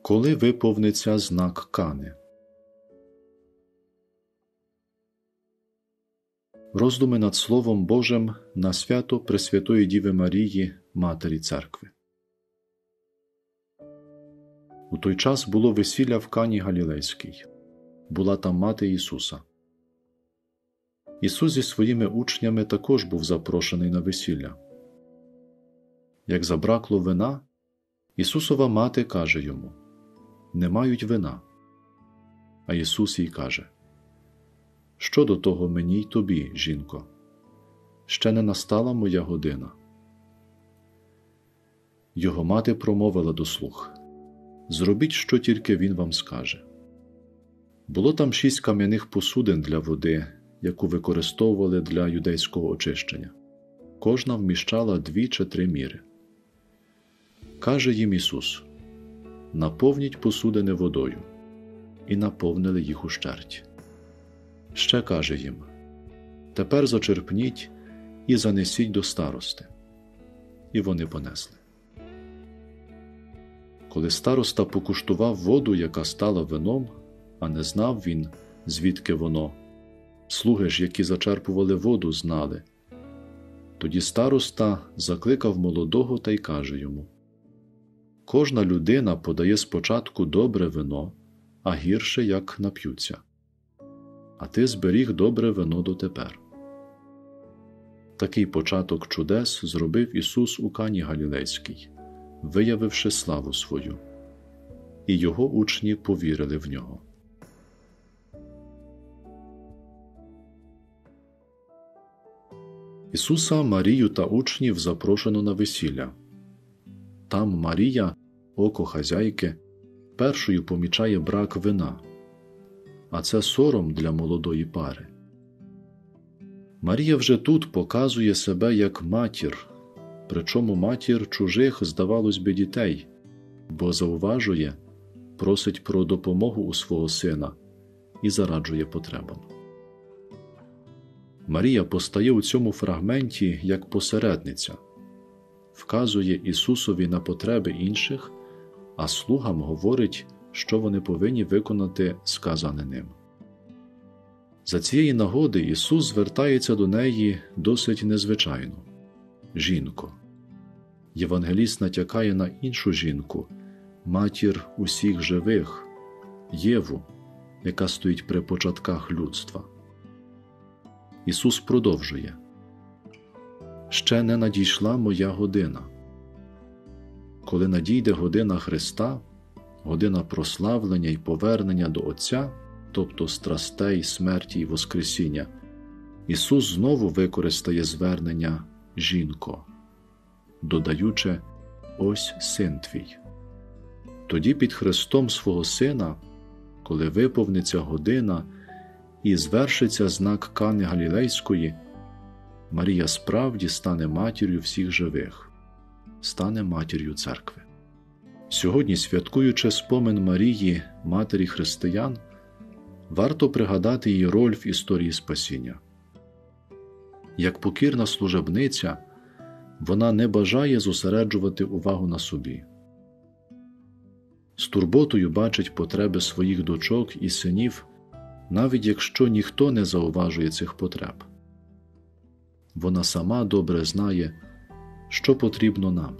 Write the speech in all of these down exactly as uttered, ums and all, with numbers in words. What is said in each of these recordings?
Коли виповниться знак Кани? Роздуми над Словом Божим на свято Пресвятої Діви Марії, Матері Церкви. У той час було весілля в Кані Галілейській. Була там мати Ісуса. Ісус зі своїми учнями також був запрошений на весілля. Як забракло вина, Ісусова мати каже йому: «Не мають вина». А Ісус їй каже: «Що до того мені й тобі, жінко? Ще не настала моя година». Його мати промовила до слуг: «Зробіть, що тільки він вам скаже». Було там шість кам'яних посудин для води, яку використовували для юдейського очищення. Кожна вміщала дві чи три міри. Каже їм Ісус: «Наповніть посудини водою». І наповнили їх ущерть. Ще каже їм: «Тепер зачерпніть і занесіть до старости». І вони понесли. Коли староста покуштував воду, яка стала вином, а не знав він, звідки воно, слуги ж, які зачерпували воду, знали. Тоді староста закликав молодого та й каже йому: «Кожна людина подає спочатку добре вино, а гірше, як нап'ються. А ти зберіг добре вино дотепер». Такий початок чудес зробив Ісус у Кані Галілейській, виявивши славу свою. І його учні повірили в нього. Ісуса, Марію та учнів запрошено на весілля. Там Марія, око хазяйки, першою помічає брак вина, а це сором для молодої пари. Марія вже тут показує себе як матір, причому матір чужих, здавалось би, дітей, бо зауважує, просить про допомогу у свого сина і зараджує потребам. Марія постає у цьому фрагменті як посередниця, вказує Ісусові на потреби інших, а слугам говорить, що вони повинні виконати сказане ним. За цієї нагоди Ісус звертається до неї досить незвичайно: «Жінко». Євангеліст натякає на іншу жінку, матір усіх живих, Єву, яка стоїть при початках людства. Ісус продовжує: «Ще не надійшла моя година». Коли надійде година Христа, година прославлення і повернення до Отця, тобто страстей, смерті і воскресіння, Ісус знову використає звернення «жінко», додаючи «ось син твій». Тоді під хрестом свого сина, коли виповниться година і звершиться знак Кани Галілейської, Марія справді стане матір'ю всіх живих, стане матір'ю церкви. Сьогодні, святкуючи спомин Марії, матері християн, варто пригадати її роль в історії спасіння. Як покірна служебниця, вона не бажає зосереджувати увагу на собі. З турботою бачить потреби своїх дочок і синів, навіть якщо ніхто не зауважує цих потреб. Вона сама добре знає, що потрібно нам.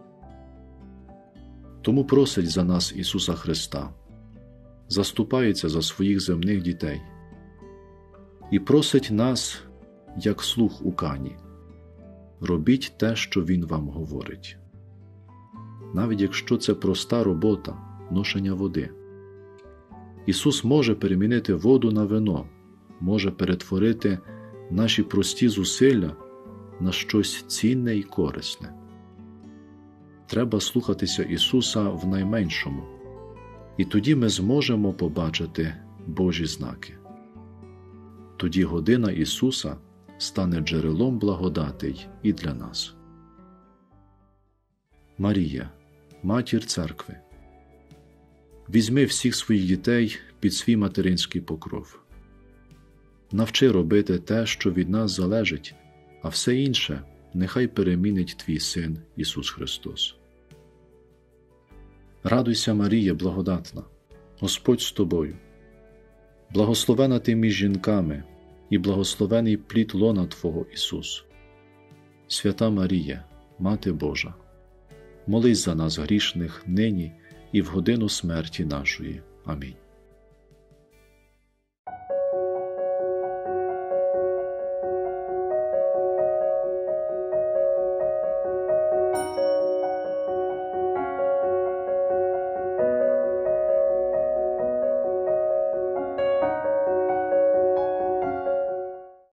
Тому просить за нас Ісуса Христа, заступається за своїх земних дітей і просить нас, як слуг у Кані: робіть те, що Він вам говорить. Навіть якщо це проста робота – ношення води. Ісус може перемінити воду на вино, може перетворити наші прості зусилля на щось цінне і корисне. Треба слухатися Ісуса в найменшому, і тоді ми зможемо побачити Божі знаки. Тоді година Ісуса стане джерелом благодатей і для нас. Марія, матір церкви, візьми всіх своїх дітей під свій материнський покров. Навчи робити те, що від нас залежить, а все інше нехай перемінить твій Син Ісус Христос. Радуйся, Марія, благодатна, Господь з тобою. Благословена ти між жінками, і благословений плід лона Твого, Ісус. Свята Марія, Мати Божа, молись за нас грішних нині і в годину смерті нашої. Амінь.